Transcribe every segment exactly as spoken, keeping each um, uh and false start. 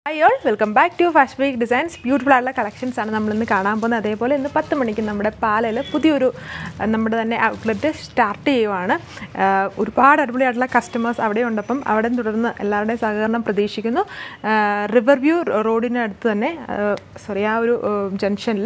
Hi all, welcome back to Fashion Week Designs. Beautiful ആയിട്ടുള്ള collections ആണ് നമ്മൾ ഇന്ന് കാണാൻ പോകുന്നത്. അതേപോലെ ഇന്ന് പത്ത് മണിക്ക് നമ്മുടെ പാലയിൽ പുതിയൊരു നമ്മുടെ തന്നെ ഔട്ട്ലെറ്റ് സ്റ്റാർട്ട് ചെയ്യുവാണ്. ഒരുപാട് അടിപൊളിയായിട്ടുള്ള കസ്റ്റമേഴ്സ് അവിടെ ഉണ്ടപ്പം അവിടെ തുടർന്ന് എല്ലാവരുടെയും സഹകരണം പ്രതീക്ഷിക്കുന്നു. റിവർ വ്യൂ റോഡിനടുത്ത് തന്നെ സോറി ആ ഒരു ജംഗ്ഷനിൽ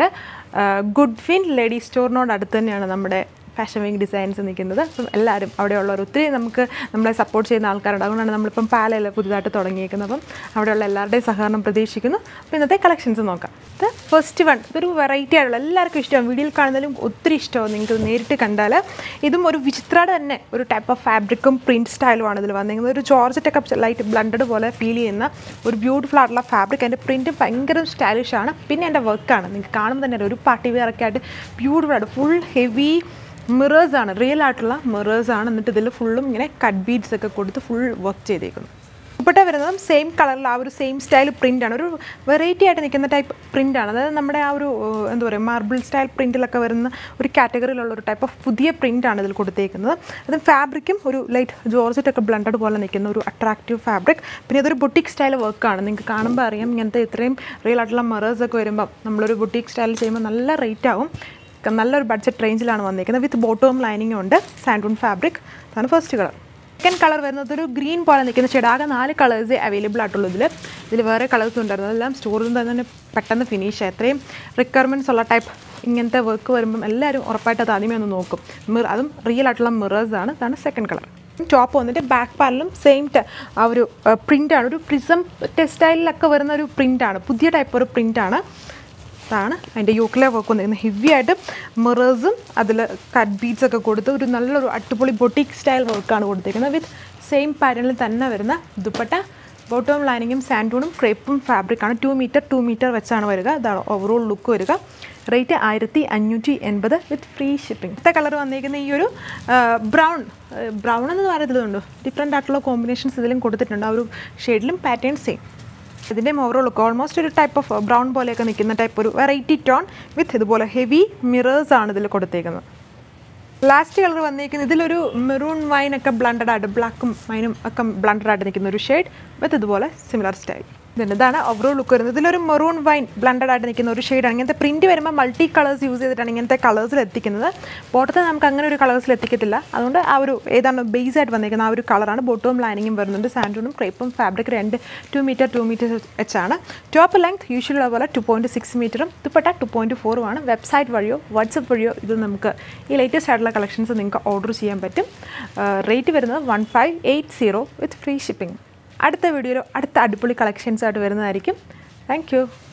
ഗുഡ് ഫിൻ ലേഡി സ്റ്റോറിനോട് അടുത്ത് തന്നെയാണ് നമ്മുടെ ഫാഷൻ വീക്ക് ഡിസൈൻസ് നിൽക്കുന്നത്. അപ്പം എല്ലാവരും അവിടെയുള്ളവർ ഒത്തിരി നമുക്ക് നമ്മളെ സപ്പോർട്ട് ചെയ്യുന്ന ആൾക്കാരുണ്ട്. അതുകൊണ്ടാണ് നമ്മളിപ്പം പാലയിൽ പുതുതായിട്ട് തുടങ്ങിയിരിക്കുന്നത്. അപ്പം അവിടെയുള്ള എല്ലാവരുടെയും സഹകരണം പ്രതീക്ഷിക്കുന്നു. അപ്പോൾ ഇന്നത്തെ കളക്ഷൻസ് നോക്കാം. ഇത് ഫസ്റ്റ് വൺ, ഇതൊരു വെറൈറ്റി ആയിട്ടുള്ള എല്ലാവർക്കും ഇഷ്ടമാണ്. വീഡിയോയിൽ കാണുന്നതിലും ഒത്തിരി ഇഷ്ടമാണ്. നിങ്ങൾക്ക് നേരിട്ട് കണ്ടാൽ ഇതും ഒരു വിചിത്രയുടെ തന്നെ ഒരു ടൈപ്പ് ഓഫ് ഫാബ്രിക്കും പ്രിൻറ്റ് സ്റ്റൈലുമാണ് ഇതിൽ വന്നിരിക്കുന്നത്. ഒരു ജോർജറ്റൊക്കെ ലൈറ്റ് ബ്ലണ്ടഡ് പോലെ ഫീൽ ചെയ്യുന്ന ഒരു ബ്യൂട്ടിഫുൾ ആയിട്ടുള്ള ഫാബ്രിക്. അതിൻ്റെ പ്രിൻറ്റ് ഭയങ്കര സ്റ്റൈലിഷാണ്. പിന്നെ എൻ്റെ വർക്കാണ് നിങ്ങൾക്ക് കാണുമ്പോൾ തന്നെ ഒരു പാർട്ടി വെയർ ഒക്കെ ആയിട്ട് ബ്യൂട്ടിഫുൾ ആയിട്ട് ഫുൾ ഹെവി മിറേഴ്സ് ആണ്, റിയൽ ആയിട്ടുള്ള മിറേഴ്സ് ആണ്. എന്നിട്ട് ഇതിൽ ഫുള്ളും ഇങ്ങനെ കട്ട് ബീഡ്സ് ഒക്കെ കൊടുത്ത് ഫുൾ വർക്ക് ചെയ്തേക്കുന്നു. ദുപ്പട്ട വരുന്നതും സെയിം കളറിൽ ആ ഒരു സെയിം സ്റ്റൈൽ പ്രിൻ്റാണ്. ഒരു വെറൈറ്റി ആയിട്ട് നിൽക്കുന്ന ടൈപ്പ് പ്രിൻ്റാണ്. അതായത് നമ്മുടെ ആ ഒരു എന്താ പറയുക മാർബിൾ സ്റ്റൈൽ പ്രിൻറ്റിലൊക്കെ വരുന്ന ഒരു കാറ്റഗറിയിലുള്ള ഒരു ടൈപ്പ് ഓഫ് പുതിയ പ്രിൻ്റാണ് ഇതിൽ കൊടുത്തേക്കുന്നത്. അതും ഫാബ്രിക്കും ഒരു ലൈറ്റ് ജോർജറ്റൊക്കെ ബ്ലണ്ടഡ് പോലെ നിൽക്കുന്ന ഒരു അട്രാക്റ്റീവ് ഫാബ്രിക്. പിന്നെ ഇതൊരു ബുട്ടീക്ക് സ്റ്റൈൽ വർക്കാണ്. നിങ്ങൾക്ക് കാണുമ്പോൾ അറിയാം ഇങ്ങനത്തെ ഇത്രയും റിയൽ ആയിട്ടുള്ള മിറേഴ്സ് ഒക്കെ വരുമ്പം നമ്മളൊരു ബുട്ടീക്ക് സ്റ്റൈൽ ചെയ്യുമ്പോൾ നല്ല റേറ്റ് ആവും. നല്ലൊരു ബഡ്ജറ്റ് റേഞ്ചിലാണ് വന്നിരിക്കുന്നത്. വിത്ത് ബോട്ടവും ലൈനിങ്ങും ഉണ്ട്. Santoon fabric. അതാണ് ഫസ്റ്റ് കളർ. സെക്കൻഡ് കളർ വരുന്നത് ഒരു ഗ്രീൻ പോലെ നിൽക്കുന്ന ഷെയ്ഡ്. ആകെ നാല് കളേഴ്സ് അവൈലബിൾ ആയിട്ടുള്ളൂ. ഇതിൽ ഇതിൽ വേറെ കളേഴ്സ് ഉണ്ടായിരുന്നു. അതെല്ലാം സ്റ്റോറിൽ നിന്ന് തന്നെ പെട്ടെന്ന് ഫിനിഷ് ആയി. അത്രയും റിക്വയർമെൻറ്റ്സ് ഉള്ള ടൈപ്പ് ഇങ്ങനത്തെ വർക്ക് വരുമ്പം എല്ലാവരും ഉറപ്പായിട്ട് അത് ആദ്യമേ ഒന്ന് നോക്കും. മിറ അതും റിയൽ ആയിട്ടുള്ള മിറേഴ്സാണ്. ഇതാണ് സെക്കൻഡ് കളർ. ടോപ്പ് വന്നിട്ട് ബാക്ക് പാനലും സെയിം ആ ഒരു പ്രിൻ്റാണ്. ഒരു പ്രിസം ടെക്സ്റ്റൈലിലൊക്കെ വരുന്ന ഒരു പ്രിൻ്റാണ്. പുതിയ ടൈപ്പ് ഒരു പ്രിൻ്റാണ്. അതാണ് അതിൻ്റെ യോക്കിലെ വർക്ക് വന്നിരിക്കുന്നത്. ഹെവി ആയിട്ട് മിറേഴ്സും അതിൽ കട്ട് ബീഡ്സ് ഒക്കെ കൊടുത്ത് ഒരു നല്ലൊരു അടിപൊളി ബൊട്ടീക്ക് സ്റ്റൈൽ വർക്കാണ് കൊടുത്തിരിക്കുന്നത്. വിത്ത് സെയിം പാറ്റേണിൽ തന്നെ വരുന്ന ദുപ്പട്ട, ബോട്ടവും ലൈനിങ്ങും സാൻഡൂണും ക്രേപ്പും ഫാബ്രിക്കാണ്. ടു മീറ്റർ ടു മീറ്റർ വെച്ചാണ് വരിക. ഇതാണ് ഓവറോൾ ലുക്ക് വരിക. റേറ്റ് ആയിരത്തി അഞ്ഞൂറ്റി എൺപത് വിത്ത് ഫ്രീ ഷിപ്പിംഗ്. അടുത്ത കളർ വന്നിരിക്കുന്ന ഈ ഒരു ബ്രൗൺ ബ്രൗൺ എന്ന് പറയുന്നതുണ്ട്. ഡിഫറെൻ്റ് ആയിട്ടുള്ള കോമ്പിനേഷൻസ് ഇതിലും കൊടുത്തിട്ടുണ്ട്. ആ ഒരു ഷെയ്ഡിലും പാറ്റേൺ സെയിം. ഇതിൻ്റെ ഓവറോൾ ലുക്ക് ഓൾമോസ്റ്റ് ഒരു ടൈപ്പ് ഓഫ് ബ്രൗൺ പോലെയൊക്കെ നിൽക്കുന്ന ടൈപ്പ് ഒരു വെറൈറ്റി ടോൺ വിത്ത് ഇതുപോലെ ഹെവി മിറേഴ്സ് ആണ് ഇതിൽ കൊടുത്തേക്കുന്നത്. ലാസ്റ്റ് കളർ വന്നിരിക്കുന്നത് ഇതിലൊരു മെറൂൺ വൈനൊക്കെ ബ്ലണ്ടഡ് ആയിട്ട് ബ്ലാക്കും വൈനും ഒക്കെ ബ്ലണ്ടഡ് ആയിട്ട് നിൽക്കുന്ന ഒരു ഷെയ്ഡ് വിത്ത് ഇതുപോലെ സിമിലർ സ്റ്റൈൽ. ഇതുണ്ട്. ഇതാണ് ഓവറോൾ ലുക്ക് വരുന്നത്. ഇതിലൊരു മെറൂൺ വൈൻ ബ്ലണ്ടഡ് ആയിട്ട് നിൽക്കുന്ന ഒരു ഷെയ്ഡാണ്. ഇങ്ങനത്തെ പ്രിൻറ്റ് വരുമ്പോൾ മൾട്ടി കളേഴ്സ് യൂസ് ചെയ്തിട്ടാണ് ഇങ്ങനത്തെ കളേഴ്സിൽ എത്തിക്കുന്നത്. ബോട്ടത്തിൽ നമുക്ക് അങ്ങനെ ഒരു കളേഴ്സിൽ എത്തിക്കത്തില്ല. അതുകൊണ്ട് ആ ഒരു ഏതാണ് ബേസ് ആയിട്ട് വന്നിരിക്കുന്ന ആ ഒരു കളറാണ്. ബോട്ടവും ലൈനിങ്ങും വരുന്നുണ്ട്. സാൻഡൂണും ക്രേപ്പും ഫാബ്രിക് രണ്ട് ടു മീറ്റർ ടു മീറ്റർ വെച്ചാണ്. ടോപ്പ് ലെങ്ത് യൂഷ്വലുള്ള പോലെ ടു പോയിൻറ്റ് സിക്സ് മീറ്ററും ദുപ്പട്ട ടു പോയിൻറ്റ് ഫോറുമാണ്. വെബ്സൈറ്റ് വഴിയോ വാട്സപ്പ് വഴിയോ ഇത് നമുക്ക് ഈ ലേറ്റസ്റ്റ് ആയിട്ടുള്ള കളക്ഷൻസ് നിങ്ങൾക്ക് ഓർഡർ ചെയ്യാൻ പറ്റും. റേറ്റ് വരുന്നത് one five eight zero with free shipping. അടുത്ത വീഡിയോയിൽ അടുത്ത അടിപൊളി കളക്ഷൻസ് ആയിട്ട് വരുന്നതായിരിക്കും. Thank U.